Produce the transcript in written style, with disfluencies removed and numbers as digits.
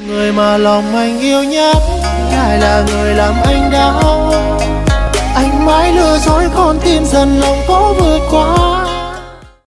Người mà lòng anh yêu nhất lại là người làm anh đau. Anh mãi lừa dối con tim dần lòng có vượt qua.